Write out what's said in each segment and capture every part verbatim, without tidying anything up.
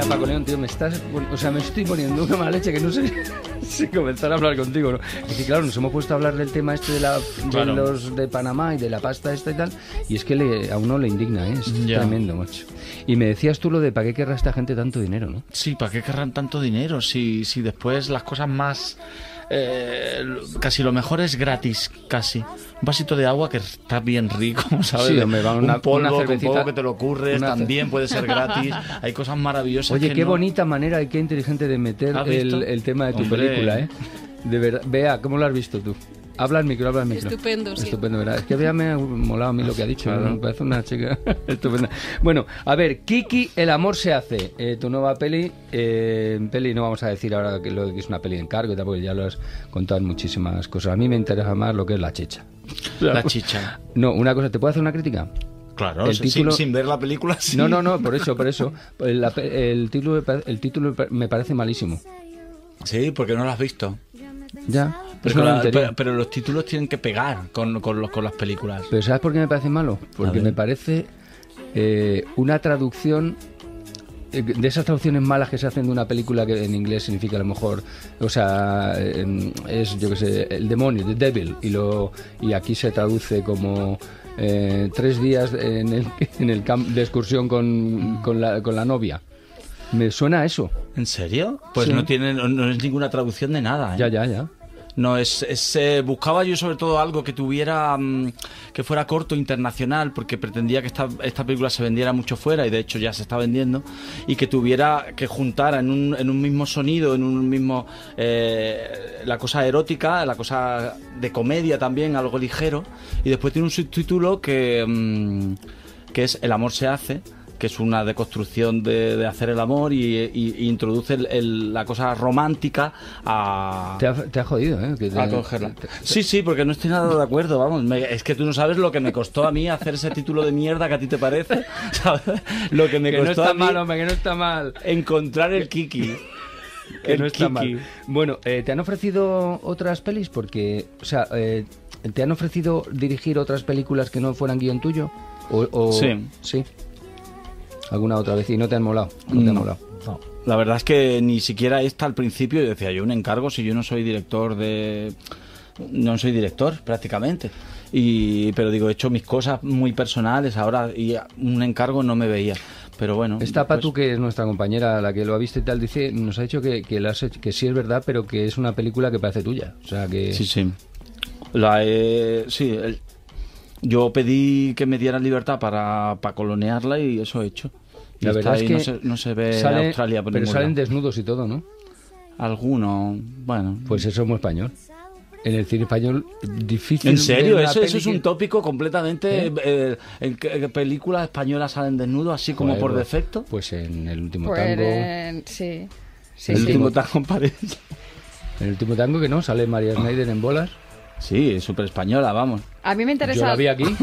Paco León, tío, me estás... O sea, me estoy poniendo una mala leche que no sé si comenzar a hablar contigo, ¿no? Es que, claro, nos hemos puesto a hablar del tema este de, la, claro. de los de Panamá y de la pasta esta y tal, y es que le, a uno le indigna, ¿eh? Es ya. tremendo, macho. Y me decías tú lo de ¿para qué querrá esta gente tanto dinero, no? Sí, ¿para qué querrán tanto dinero? Si, si después las cosas más... Eh, casi lo mejor es gratis, casi. Un vasito de agua que está bien rico, ¿sabes? Sí, hombre, va una, un polvo, una con polvo que te lo ocurres, una... también puede ser gratis. Hay cosas maravillosas. Oye, que qué no... bonita manera y qué inteligente de meter el, el tema de tu hombre. película, ¿eh? De verdad. Bea, ¿cómo lo has visto tú? Habla al micro, habla al micro. Estupendo, sí. Estupendo, ¿verdad? Es que Bea me ha molado a mí lo que ha dicho. Claro. Me parece una chica estupenda. Bueno, a ver, Kiki, El amor se hace. Eh, tu nueva peli. Eh, peli, no vamos a decir ahora que, lo, que es una peli de encargo y tal, porque ya lo has contado en muchísimas cosas. A mí me interesa más lo que es la chicha. La chicha. No, una cosa, ¿te puedo hacer una crítica? Claro, el título... sin, sin ver la película, sí. No, no, no, por eso, por eso. El, el, título, el título me parece malísimo. Sí, porque no lo has visto. Ya. Pero, la, pero, pero los títulos tienen que pegar con, con, los, con las películas. Pero ¿sabes por qué me parece malo? Porque me parece eh, una traducción eh, de esas traducciones malas que se hacen de una película que en inglés significa a lo mejor, o sea, eh, es, yo qué sé, el demonio, the devil, y, lo, y aquí se traduce como... Eh, tres días en el, en el camp de excursión con, con, la, con la novia. Me suena a eso. ¿En serio? Pues sí. no tiene, no, no es ninguna traducción de nada, ¿eh? Ya, ya, ya. No, es, es eh, buscaba yo sobre todo algo que tuviera, mmm, que fuera corto, internacional, porque pretendía que esta, esta película se vendiera mucho fuera, y de hecho ya se está vendiendo, y que tuviera, que juntara en un, en un mismo sonido, en un mismo, eh, la cosa erótica, la cosa de comedia también, algo ligero, y después tiene un subtítulo que, mmm, que es El amor se hace, que es una deconstrucción de, de hacer el amor y, y, y introduce el, el, la cosa romántica a... Te ha, te ha jodido, ¿eh? Que te, a cogerla. Te, te, sí, sí, porque no estoy nada de acuerdo, vamos. Me, es que tú no sabes lo que me costó a mí hacer ese título de mierda que a ti te parece. ¿Sabes? Lo que me que costó no está a mí mal, hombre, que no está mal. Encontrar el Kiki. Que el no está Kiki. mal. Bueno, eh, ¿te han ofrecido otras pelis? Porque, o sea, eh, ¿te han ofrecido dirigir otras películas que no fueran guión tuyo? O, o... Sí. Sí. ¿Alguna otra vez? ¿Y no te han molado? No, no te han molado. No. La verdad es que ni siquiera esta al principio decía yo un encargo si yo no soy director de... No soy director prácticamente. Y, pero digo, he hecho mis cosas muy personales ahora y un encargo no me veía. Pero bueno. Esta pues... Patu, que es nuestra compañera, la que lo ha visto y tal, dice, nos ha dicho que, que, la has hecho, que sí es verdad, pero que es una película que parece tuya. O sea que... Sí, sí. La he... Sí, el... Yo pedí que me dieran libertad para, para colonearla y eso he hecho. Y la verdad es que no se, no se ve sale, Australia por pero salen lado. desnudos y todo, ¿no? Algunos, bueno. Pues eso es muy español. En el cine español difícil. ¿En serio? Eso, eso es un que... tópico completamente... ¿Eh? Eh, ¿En qué películas españolas salen desnudos así como Joder, por pues, defecto? Pues en El último pues tango... En... Sí. sí. El sí. último tango parece... En El último tango que no, sale María Schneider en bolas. Sí, es súper española, vamos. A mí me interesa... Yo la vi aquí.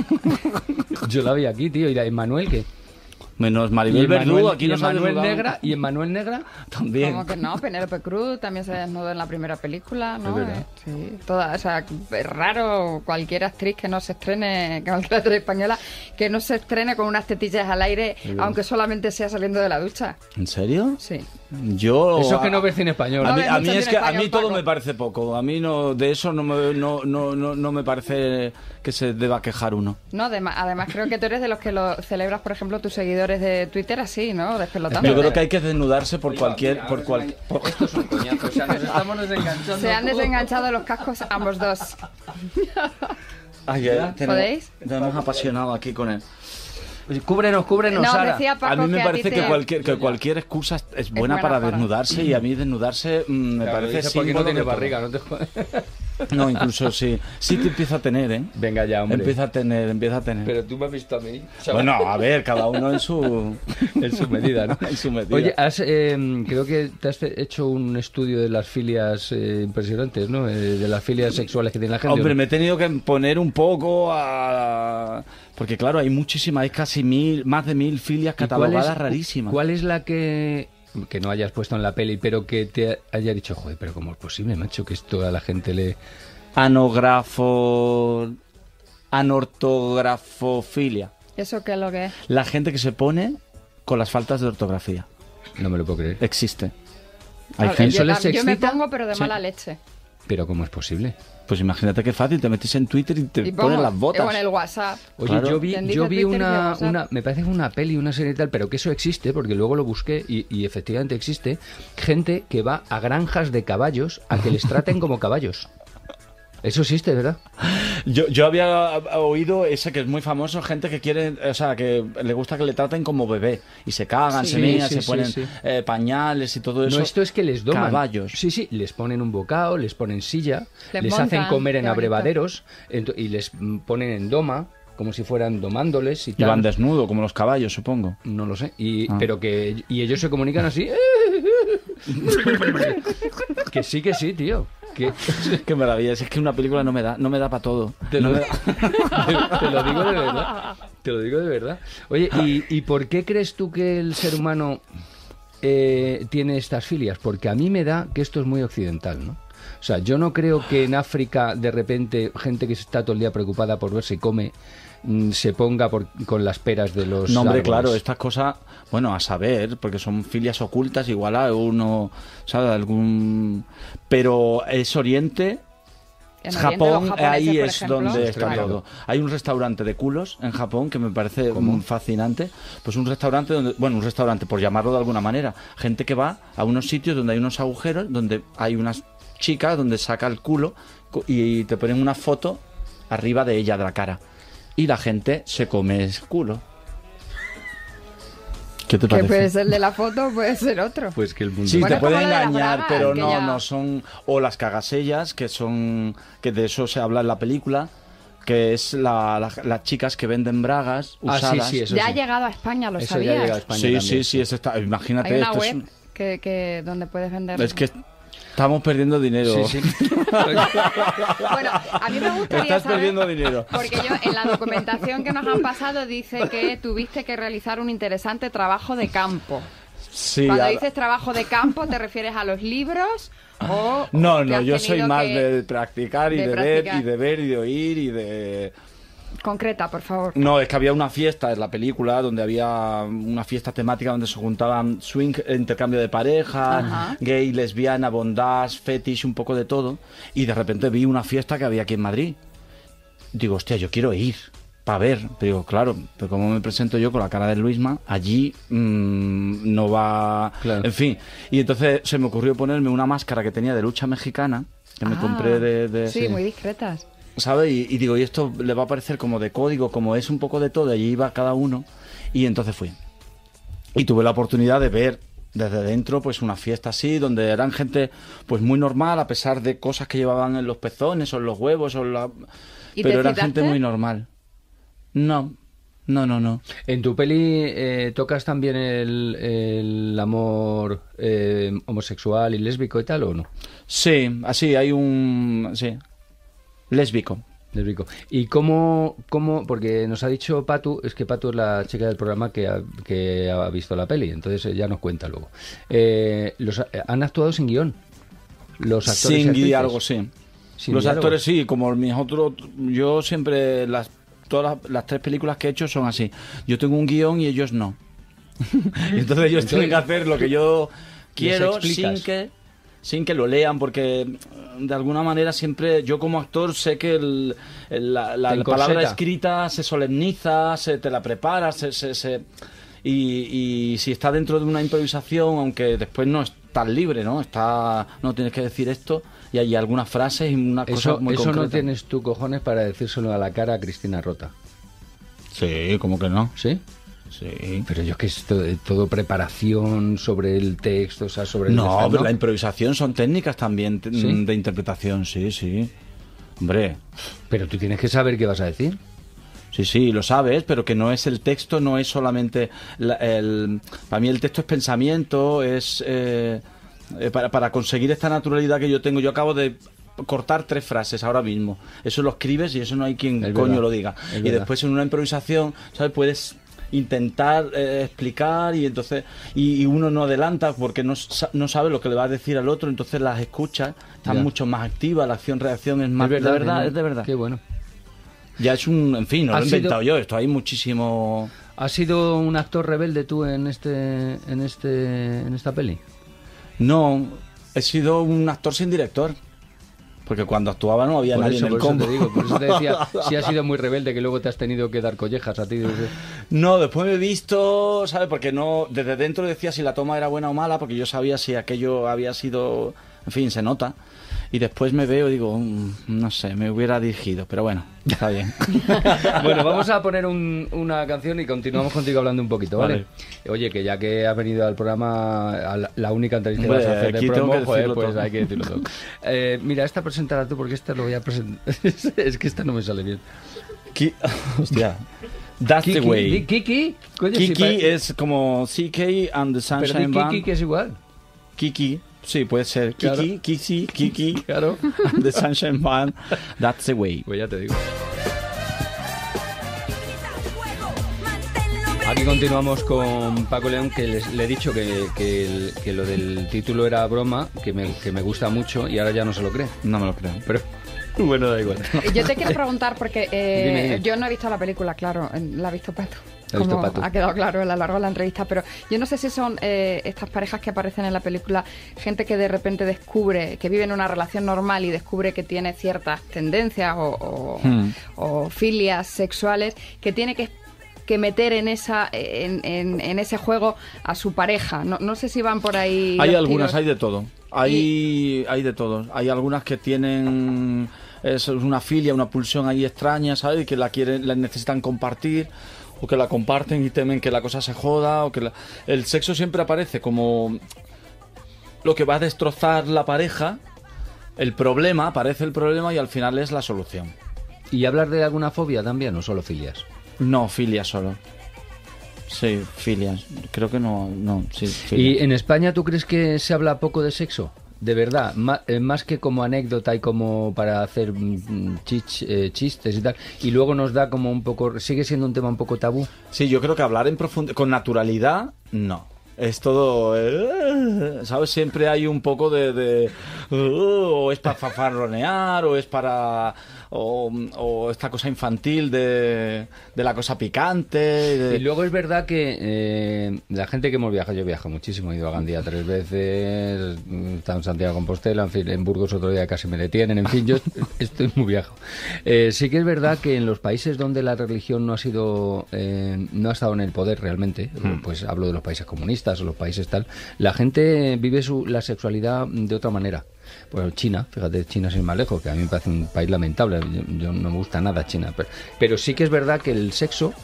Yo la vi aquí, tío. ¿Y la Emmanuel qué? Menos Maribel Verdú, aquí no sale Emmanuel Negra. ¿Y Emmanuel Negra? También. ¿Cómo que no? Penélope Cruz también se desnudó en la primera película, ¿no? Es verdad. Sí, toda, o sea, es raro cualquier actriz que no se estrene, cualquier actriz española, que no se estrene con unas tetillas al aire, aunque solamente sea saliendo de la ducha. ¿En serio? Sí. Yo... Eso es que no ves cine español. A mí, No a mí es que español, a mí todo Paco. me parece poco. A mí no de eso no me, no, no, no, no me parece que se deba quejar uno. No, además, además creo que tú eres de los que lo celebras, por ejemplo, tus seguidores de Twitter así, ¿no? Despelotando. Yo creo que hay que desnudarse por cualquier... por cual... por... Esto es un coñazo. O sea, nos estamos desenganchando. Se han desenganchado los cascos ambos dos. Ay, ya, tenemos, ¿Podéis? Nos hemos apasionado aquí con él. Cúbrenos, cúbrenos, No, Sara. decía Paco A mí me que parece ti que te- cualquier, que cualquier excusa es- es buena, buena para, para- desnudarse y a mí desnudarse mm, me Claro, parece dice porque no símbolo tiene de todo. barriga, no te jodas. No, incluso sí. Sí te empieza a tener, ¿eh? Venga ya, hombre. Empieza a tener, empieza a tener. Pero tú me has visto a mí. Bueno, a ver, cada uno en su... en su medida, ¿no? en su medida. Oye, has, eh, creo que te has hecho un estudio de las filias eh, impresionantes, ¿no? Eh, de las filias sexuales que tiene la gente. Hombre, ¿o no? me he tenido que poner un poco a... Porque claro, hay muchísimas, hay casi mil, más de mil filias ¿Y cuál catalogadas es- rarísimas. ¿Cuál es la que que no hayas puesto en la peli, pero que te haya dicho, joder, pero cómo es posible, macho, que esto a la gente le... Anografo... Anortografofilia. ¿Eso qué es lo que es? La gente que se pone con las faltas de ortografía. No me lo puedo creer. Existe. Hay Vale, gente... yo, les yo me excita? pongo, pero de Sí. mala leche. Pero ¿cómo es posible? Pues imagínate qué fácil, te metes en Twitter y te Y pones pongo- las botas. O en el WhatsApp. Oye, Claro. yo vi, Quien dice yo vi Twitter, una, dice WhatsApp. una, me parece que fue una peli, una serie y tal, pero que eso existe, porque luego lo busqué y, y efectivamente existe, gente que va a granjas de caballos a que les traten como caballos. Eso existe, ¿verdad? Yo, yo había oído ese que es muy famoso, gente que quiere, o sea, que le gusta que le traten como bebé. Y se cagan, Sí, se mean, sí, se sí, ponen sí. eh, pañales y todo eso. No, esto es que les doman. Caballos. Sí, sí, les ponen un bocado, les ponen silla, Les les, montan, hacen comer en qué bonito. abrevaderos ento- y les mm, ponen en doma, como si fueran domándoles y Y tal. van desnudo, como los caballos, supongo. No lo sé. Y, Ah. Pero que y ellos se comunican así. Que sí, que sí, tío. Que, Qué maravilla, es que una película no me da, no me da para todo. te, No lo, me te, da- te lo digo de verdad. Te lo digo de verdad. Oye, ¿y, y por qué crees tú que el ser humano eh, tiene estas filias? Porque a mí me da que esto es muy occidental, ¿no? O sea, yo no creo que en África, de repente, gente que está todo el día preocupada por ver si come, mm, se ponga por- con las peras de los No, hombre, árboles. claro, estas cosas, bueno, a saber, porque son filias ocultas, igual a uno, ¿sabes? Algún... Pero es Oriente, En Oriente, Japón, los japoneses, ahí por es ejemplo, donde está claro. todo. Hay un restaurante de culos en Japón que me parece muy fascinante. Pues un restaurante donde, bueno, un restaurante, por llamarlo de alguna manera. Gente que va a unos sitios donde hay unos agujeros, donde hay unas chicas donde saca el culo cu- y te ponen una foto arriba de ella, de la cara. Y la gente se come el culo. ¿Qué te Que parece? puede ser de la foto, puede ser otro. Pues que el mundo... Sí, Bueno, te como puede lo de las engañar, bragas, pero que no, ya- no son... O las cagasellas, que son... Que de eso se habla en la película, que es la- la- las chicas que venden bragas Ah, sí, usadas. sí, eso Ya sí. ha llegado a España, ¿lo Eso ya ha sabías? llegado a España Sí, también, sí, sí, eso está... Imagínate, Hay una esto es web un- que, que donde puedes vender. es que estamos perdiendo dinero. Sí, sí. Bueno, a mí me gustaría Estás saber, perdiendo dinero. porque yo en la documentación que nos han pasado dice que tuviste que realizar un interesante trabajo de campo. Sí, Cuando a- dices trabajo de campo, ¿te refieres a los libros o No, que no, has yo soy tenido más que- de practicar y de de, ver practicar? y de ver y de oír y de... Concreta, por favor. No, es que había una fiesta en la película donde había una fiesta temática donde se juntaban swing, intercambio de pareja, Ajá. gay, lesbiana, bondage, fetish, un poco de todo. Y de repente vi una fiesta que había aquí en Madrid. Digo, hostia, yo quiero ir para ver. Pero digo, claro, pero como me presento yo con la cara de Luisma, allí mmm, no va... Claro. En fin. Y entonces se me ocurrió ponerme una máscara que tenía de lucha mexicana, que me Ah, compré de... de- Sí, muy discretas. ¿sabes? Y, y digo, y esto le va a parecer como de código, como es un poco de todo, y allí iba cada uno, y entonces fui. Y tuve la oportunidad de ver desde dentro, pues una fiesta así, donde eran gente, pues muy normal, a pesar de cosas que llevaban en los pezones, o en los huevos, o en la... ¿Y Pero te eran excitaste? gente muy normal. No, no, no, no. En tu peli eh, tocas también el, el amor eh, homosexual y lésbico y tal, ¿o no? Sí, así, hay un... sí, lésbico. Lésbico. ¿Y cómo, cómo, porque nos ha dicho Patu, es que Patu es la chica del programa que ha, que ha visto la peli, entonces ella nos cuenta luego. Eh, los, eh, han actuado sin guión, los actores y Sin actrices. diálogo, sí. Sin Los diálogo. actores sí, como mis otros... Yo siempre... las Todas las, las tres películas que he hecho son así. Yo tengo un guión y ellos no. Y entonces ellos tienen que hacer lo que yo quiero explicas. sin que sin que lo lean, porque de alguna manera siempre yo como actor sé que el- el- la, la- Te la palabra encorseta. escrita se solemniza, se te la preparas, se, se- se- y, y si está dentro de una improvisación, aunque después no es tan libre, ¿no? Está, no tienes que decir esto y hay algunas frases y una cosa Eso, muy eso no concreta. tienes tú cojones para decírselo a la cara a Cristina Rota. Sí, como que no. ¿Sí? Sí. Pero yo que es todo, todo preparación sobre el texto, o sea, sobre el No, desarrollo, pero la improvisación son técnicas también t- ¿Sí? de interpretación, sí, sí. Hombre, Pero tú tienes que saber qué vas a decir. sí, sí, lo sabes, pero que no es el texto, no es solamente... la- el, para mí el texto es pensamiento, es... eh, eh, para, para conseguir esta naturalidad que yo tengo, yo acabo de cortar tres frases ahora mismo. Eso lo escribes y eso no hay quien Es coño verdad, lo diga. es Y verdad. después en una improvisación, ¿sabes? Puedes intentar eh, explicar y entonces y, y uno no adelanta porque no, sa- no sabe lo que le va a decir al otro, entonces las escuchas están Ya. mucho más activas, la acción-reacción es más... es verdad, de verdad, ¿no? es de verdad. Qué bueno. Ya es un... En fin, no lo Ha he sido- inventado yo, esto hay muchísimo... ¿Has sido un actor rebelde tú en este, en este, en esta peli? No, he sido un actor sin director. Porque cuando actuaba no había por nadie eso, en el por combo. Eso te digo, por eso te decía, si has sido muy rebelde, que luego te has tenido que dar collejas a ti. Desde... No, después me he visto, ¿sabes? Porque no, desde dentro decía si la toma era buena o mala, porque yo sabía si aquello había sido, en fin, se nota. Y después me veo y digo, mmm, no sé, me hubiera dirigido, pero bueno, está bien. Bueno, vamos a poner un, una canción y continuamos contigo hablando un poquito, ¿vale? Vale. Oye, que ya que has venido al programa, a la, la única entrevista que vas a hacer de promo, joder, pues todo. Hay que decirlo todo. Eh, mira, esta presentará tú, porque esta lo voy a presentar. Es que esta no me sale bien. Ki... Hostia. That's Kiki, the way. Kiki, Coño, Kiki si es como C K and the Sunshine Pero Band. Kiki, que es igual. Kiki. Sí, puede ser. Claro. Kiki, Kiki, Kiki, claro. The Sunshine Band, That's the Way. Pues ya te digo. Aquí continuamos con Paco León, que les, le he dicho que, que, el, que lo del título era broma, que me, que me gusta mucho y ahora ya no se lo cree. No me lo creo. Pero bueno, da igual. Yo te quiero preguntar, porque eh, dime, dime. yo no he visto la película, claro, la ha visto Pato. Ha visto Como Pato. ha quedado claro a lo largo de la entrevista, pero yo no sé si son eh, estas parejas que aparecen en la película, gente que de repente descubre, que vive en una relación normal y descubre que tiene ciertas tendencias o, o, hmm. o filias sexuales, que tiene que que meter en esa en, en, en ese juego a su pareja. No, no sé si van por ahí. Hay algunas, tiros. Hay de todo. Hay, y... hay de todo. Hay algunas que tienen es una filia, una pulsión ahí extraña, ¿sabes? Que la quieren, la necesitan compartir, o que la comparten y temen que la cosa se joda, o que la... el sexo siempre aparece como lo que va a destrozar la pareja. El problema, aparece el problema y al final es la solución. ¿Y hablar de alguna fobia también o solo filias? No, filias solo. Sí, filias. Creo que no, no, sí, filias. ¿Y en España tú crees que se habla poco de sexo? De verdad, más, eh, más que como anécdota y como para hacer mm, chich, eh, chistes y tal. Y luego nos da como un poco... ¿Sigue siendo un tema un poco tabú? Sí, yo creo que hablar en profundidad, con naturalidad, no. Es todo, eh, ¿sabes? Siempre hay un poco de, de uh, o es para fanfarronear, o es para, o, o esta cosa infantil de, de la cosa picante. De... Y luego es verdad que eh, la gente que hemos viajado, yo viajo muchísimo, he ido a Gandía tres veces, he estado en Santiago de Compostela, en fin, en Burgos otro día casi me detienen, en fin, yo estoy muy viejo. Eh, sí que es verdad que en los países donde la religión no ha sido, eh, no ha estado en el poder realmente, hmm. pues hablo de los países comunistas, o los países tal, la gente vive su, la sexualidad de otra manera. Pues China, fíjate, China sin más lejos, que a mí me parece un país lamentable, yo, yo no me gusta nada China, pero, pero sí que es verdad que el sexo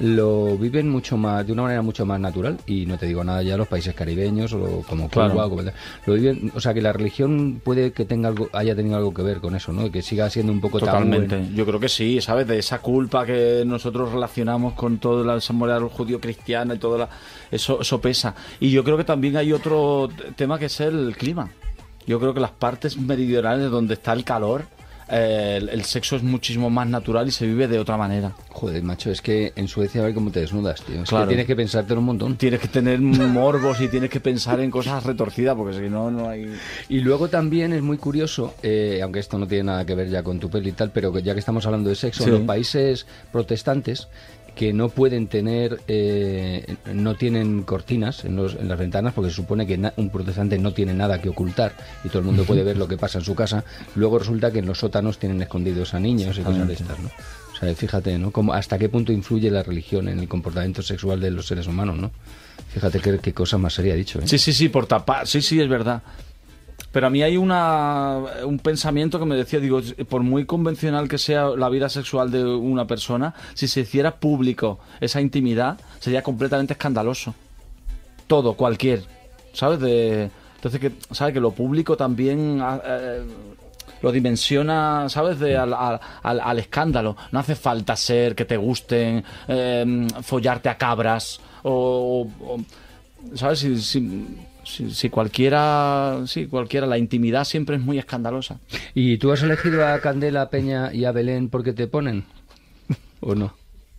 lo viven mucho más, de una manera mucho más natural, y no te digo nada ya los países caribeños o como Cuba, claro. como, lo viven, o sea que la religión puede que tenga algo, haya tenido algo que ver con eso, ¿no? Que siga siendo un poco totalmente. tabú en... Yo creo que sí, ¿sabes? De esa culpa que nosotros relacionamos con toda la moral judío-cristiana y todo la... eso, eso pesa. Y yo creo que también hay otro tema que es el clima. Yo creo que las partes meridionales donde está el calor, Eh, el, el sexo es muchísimo más natural y se vive de otra manera. Joder, macho, es que en Suecia a ver cómo te desnudas, tío. Es claro. que tienes que pensártelo un montón. Tienes que tener morbos y tienes que pensar en cosas retorcidas, porque si no, no hay... Y luego también es muy curioso, eh, aunque esto no tiene nada que ver ya con tu peli y tal, pero que ya que estamos hablando de sexo, sí. En los países protestantes que no pueden tener, eh, no tienen cortinas en, los, en las ventanas, porque se supone que na- un protestante no tiene nada que ocultar y todo el mundo puede ver lo que pasa en su casa. Luego resulta que en los sótanos tienen escondidos a niños y cosas de estas, ¿no? O sea, fíjate, ¿no? Como hasta qué punto influye la religión en el comportamiento sexual de los seres humanos, ¿no? Fíjate qué, qué cosa más sería dicho, ¿eh? Sí, sí, sí, por tapar, sí, sí, es verdad. Pero a mí hay una un pensamiento que me decía, digo, por muy convencional que sea la vida sexual de una persona, si se hiciera público esa intimidad, sería completamente escandaloso. Todo, cualquier, ¿sabes? De, entonces, que ¿sabes? Que lo público también eh, lo dimensiona, ¿sabes? De, al, al, al escándalo. No hace falta ser que te gusten, eh, follarte a cabras, o, o ¿sabes? Si... si Si, si cualquiera, sí, cualquiera, la intimidad siempre es muy escandalosa. ¿Y tú has elegido a Candela, a Peña y a Belén porque te ponen? ¿O no?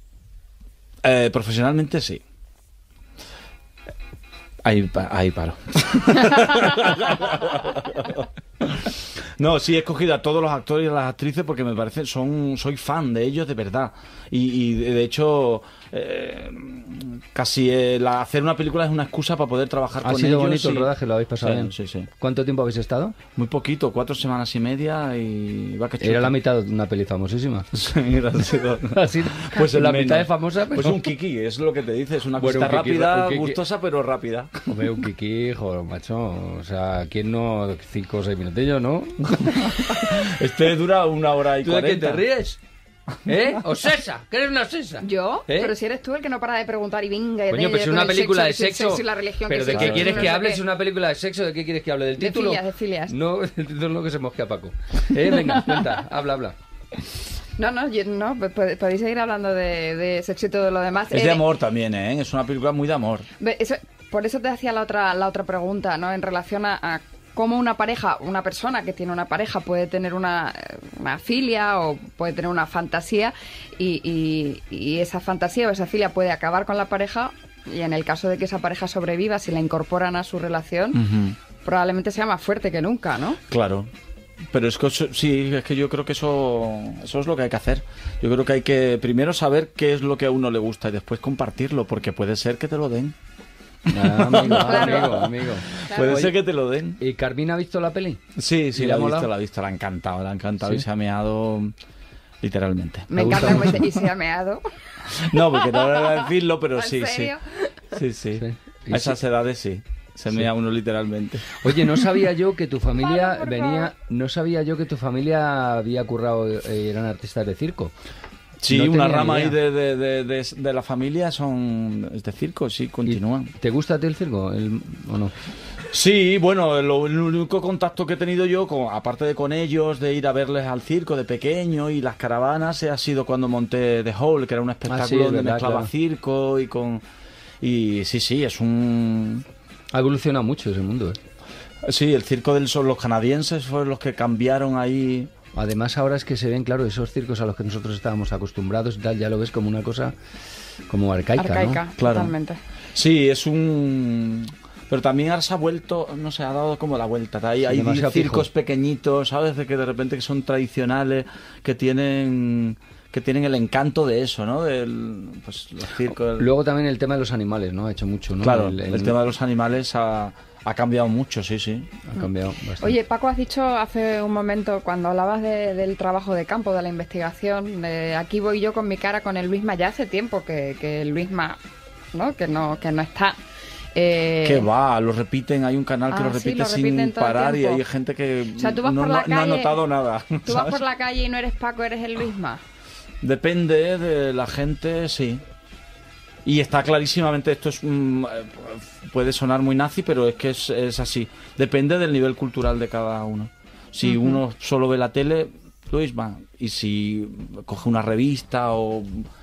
Eh, profesionalmente sí. Ahí, ahí paro. No, sí, he escogido a todos los actores y a las actrices porque me parece, son, soy fan de ellos de verdad. Y, y de hecho, eh, casi eh, la, hacer una película es una excusa para poder trabajar ¿Ha con ellos. sido bonito y... el rodaje? ¿Lo habéis pasado sí, bien? Sí, sí. ¿Cuánto tiempo habéis estado? Muy poquito, cuatro semanas y media y va que chuta. Era la mitad de una peli famosísima. Sí, mira, ha sido... Así, pues la menos. mitad de famosa, pero... Pues un kiki, es lo que te dice, es una Bueno, cosita un kiki, rápida, un kiki. gustosa, pero rápida. Hombre, un kiki, joder, macho. O sea, ¿quién no? Cinco o seis minutillos, ¿no? Este dura una hora y ¿Tú de qué cuarenta. te ríes? ¿Eh? ¿Osesa? ¿Que eres una osesa? ¿Yo? ¿Eh? Pero si eres tú el que no para de preguntar y venga... Coño, pues es una película de sexo. Y la religión, ¿Pero que de sí, qué que quieres no que sé hable? qué. ¿Es una película de sexo? ¿De qué quieres que hable? ¿Del De título? filias, de filias. No, el título es lo que se mosquea Paco. Eh, venga, cuenta, habla, habla. No, no, yo- no, pod- podéis seguir hablando de, de sexo y todo lo demás. Es Eh, de amor también, ¿eh? Es una película muy de amor. Ve, eso- por eso te hacía la otra, la otra pregunta, ¿no? En relación a, a cómo una pareja, una persona que tiene una pareja puede tener una, una filia o puede tener una fantasía y, y- y esa fantasía o esa filia puede acabar con la pareja y en el caso de que esa pareja sobreviva, si la incorporan a su relación, Ujú. probablemente sea más fuerte que nunca, ¿no? Claro. Pero es que eso- sí, es que yo creo que eso, eso es lo que hay que hacer. Yo creo que hay que primero saber qué es lo que a uno le gusta y después compartirlo, porque puede ser que te lo den. Ah, amigo, Claro. amigo, amigo. Puede Oye, ser que te lo den. ¿Y Carmina ha visto la peli? Sí, sí, ¿Y le la ha ha visto, molado? la ha visto, la ha encantado, la ha encantado ¿Sí? y se ha meado literalmente. Me Me gusta encanta cómo mucho. dice, y se ha meado. No, porque no voy a decirlo, pero ¿En sí, sí. serio? Sí, sí. Sí. Y A esas sí. edades sí. Se mea uno literalmente. Oye, no sabía yo que tu familia Pablo, por venía, favor. no sabía yo que tu familia había currado, eh, eran artistas de circo. Sí, No una tenía rama ni ahí idea. de, de, de, de, de la familia son es de circo, sí, continúan. ¿Y ¿Te gusta a ti el circo el- o no? Sí, bueno, lo, el único contacto que he tenido yo, con, aparte de con ellos, de ir a verles al circo de pequeño y las caravanas, eh, ha sido cuando monté The Hall, que era un espectáculo Ah, sí, es donde verdad, mezclaba claro. circo y con... Y sí, sí, es un... Ha evolucionado mucho ese mundo, ¿eh? Sí, el circo del sol, los canadienses fueron los que cambiaron ahí... Además ahora es que se ven, claro, esos circos a los que nosotros estábamos acostumbrados y tal, ya lo ves como una cosa como arcaica, Arcaica, ¿no? Claro. totalmente. Sí, es un... Pero también ahora se ha vuelto, no sé, ha dado como la vuelta. Hay, hay demasiado circos fijo. pequeñitos, ¿sabes? De que de repente que son tradicionales, que tienen que tienen el encanto de eso, ¿no? Del, pues los circos... Luego también el tema de los animales, ¿no? Ha hecho mucho, ¿no? Claro, el, tema de los animales ha, ha cambiado mucho, sí, sí. Ha cambiado bastante. Oye, Paco, has dicho hace un momento, cuando hablabas de- del trabajo de campo, de la investigación, de aquí voy yo con mi cara con el Luisma, ya hace tiempo que, que el Luisma, ¿no? Que no, que no está. Eh, Que va, lo repiten, hay un canal que Ah, lo sí, repite lo repiten sin todo el parar y tiempo. hay gente que O sea, tú vas no, por la no- no ha calle- notado nada. Tú vas ¿sabes? por la calle y no eres Paco, eres el Luisma. Depende de la gente, sí. Y está clarísimamente, esto es mm, eh, puede sonar muy nazi, pero es que es, es así. Depende del nivel cultural de cada uno. Si Ujú. uno solo ve la tele, Luisma. Y si coge una revista o,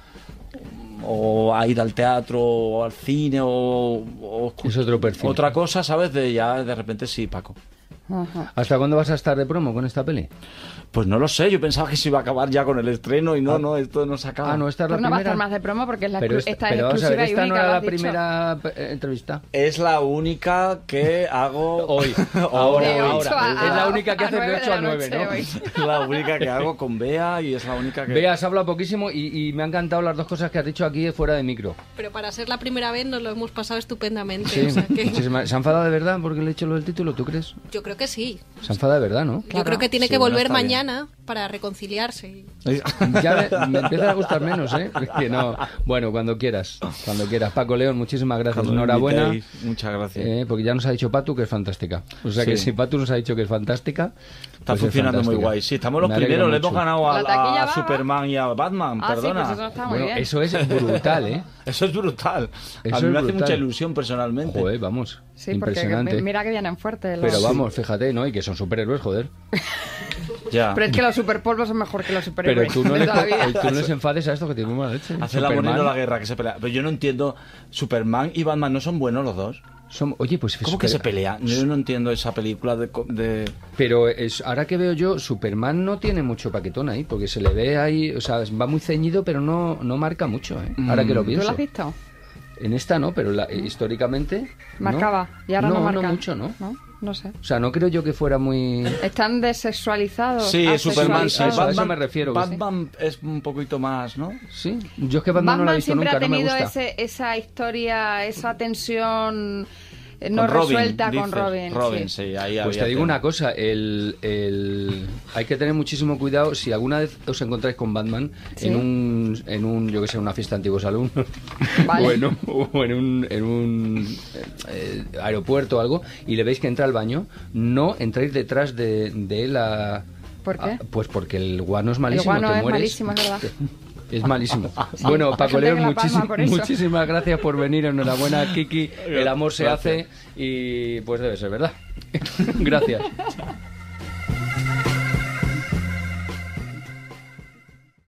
o a ir al teatro o al cine o, o Es otro perfil. otra cosa, ¿sabes? De ya de repente sí, Paco. Ajá. ¿Hasta cuándo vas a estar de promo con esta peli? Pues no lo sé, yo pensaba que se iba a acabar ya con el estreno y no, no, esto no se acaba. Ah, no, esta es Pues la no va a primera. estar más de promo porque es la Pero exclu- esta, esta pero es vamos a ver, exclusiva y esta no única, era lo la has dicho. primera eh, entrevista. Es la única que hago Hoy, De ahora, ocho ahora. a- Es la única que a hace de nueve ocho la a nueve, noche ¿no? hoy. Es la única que hago con Bea y es la única que... Bea, has hablado poquísimo y, y me han encantado las dos cosas que has dicho aquí fuera de micro. Pero para ser la primera vez nos lo hemos pasado estupendamente. Sí, o sea que muchísimas- ¿Se ha enfadado de verdad porque le he hecho lo del título? ¿Tú crees? yo creo que sí. Se ha enfadado de verdad, ¿no? Yo Claro. creo que tiene Sí, que bueno, volver está bien. mañana para reconciliarse. Ya me, me empieza a gustar menos, ¿eh? Porque no. Bueno, cuando quieras, cuando quieras. Paco León, muchísimas gracias. Cuando me Enhorabuena. invitéis, muchas gracias. Eh, porque ya nos ha dicho Patu que es fantástica. O sea que Sí. si Patu nos ha dicho que es fantástica, Está pues es funcionando muy fantástica. guay. Sí, estamos los Me alegro primeros, le hemos mucho. ganado a, La taquilla a va, Superman y a Batman, Ah, sí, perdona. pues eso está muy Bueno, bien. eso es brutal, ¿eh? Eso es brutal. Eso a mí es me hace brutal. mucha ilusión personalmente. Joder, vamos. Sí, porque impresionante. mi- mira que vienen fuertes. los- Pero vamos, fíjate, ¿no? Y que son superhéroes, joder. Ya. Pero es que los superpolvos son mejor que los Pero superhéroes. tú no, de le, toda la vida. tú no les enfades a esto que tiene muy mala leche. Hace la Superman, bonita la guerra que se pelea. Pero yo no entiendo, Superman y Batman no son buenos los dos. son- Oye, pues... ¿Cómo que se pelean? Yo no entiendo esa película de... co- de... Pero es, ahora que veo yo, Superman no tiene mucho paquetón ahí, porque se le ve ahí, o sea, va muy ceñido, pero no, no marca mucho, ¿eh? Ahora que lo ¿Tú lo pienso. has visto? En esta no, pero la, históricamente... Marcaba, no. y ahora no, no marca. No mucho, ¿no? ¿no? No sé. O sea, no creo yo que fuera muy... ¿Están desexualizados? Sí, Superman, sí, Eso, a eso me refiero. Batman sí. es un poquito más, ¿no? Sí, yo es que Batman, Batman no la he visto siempre nunca, ha no me tenido gusta. ese, esa historia, esa tensión no con Robin, resuelta dices, con Robin. Robin, sí. sí, ahí Pues te digo una cosa, el, el... hay que tener muchísimo cuidado si alguna vez os encontráis con Batman ¿Sí? en un, en un, yo que sé, una fiesta de antiguos alumnos, Vale. o, en un, o en un, en un eh, aeropuerto o algo, y le veis que entra al baño, no entráis detrás de, de él a... ¿Por qué? a- pues porque el guano es El malísimo, guano te es mueres. malísimo, es verdad. Es malísimo. Bueno, Hay Paco gente León, que la palma muchísim- por eso. muchísimas gracias por venir. Enhorabuena, Kiki. El amor se Gracias. hace y pues debe ser verdad. Gracias.